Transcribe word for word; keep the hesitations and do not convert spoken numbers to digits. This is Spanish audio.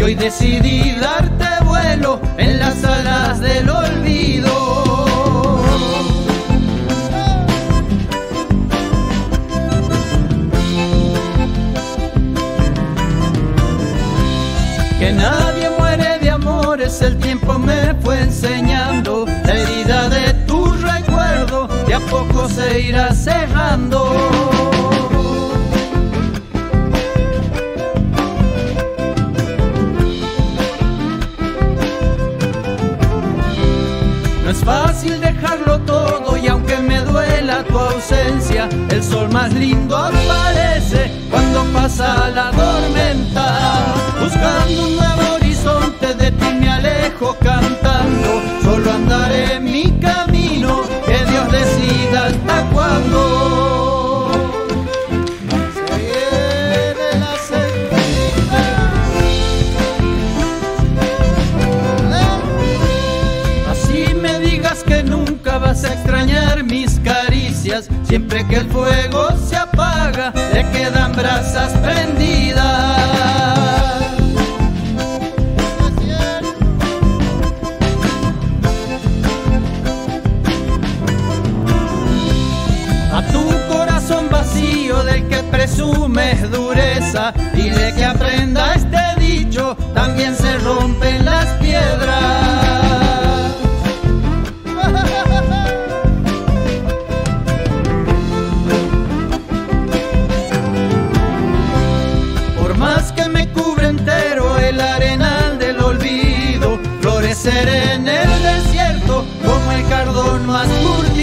hoy decidí darte vuelo en las alas del olvido. Que nadie muere de amores, el tiempo me fue enseñando. La herida de tu recuerdo de a poco se irá cerrando. No es fácil dejarlo todo y aunque me duela tu ausencia, el sol más lindo aparece cuando pasa la tormenta. Buscando un nuevo horizonte de ti me alejo cantando. Solo andaré mi camino, que Dios decida hasta cuándo. Se viene la sequía. Así me digas que nunca vas a extrañar mis caricias. Siempre que el fuego se apaga, le quedan brasas prendidas. A tu corazón vacío del que presumes dureza, dile que aprenda este dicho, también se rompen las piedras. Por más que me cubre entero el arenal del olvido, floreceré en el desierto como el cardón más curto.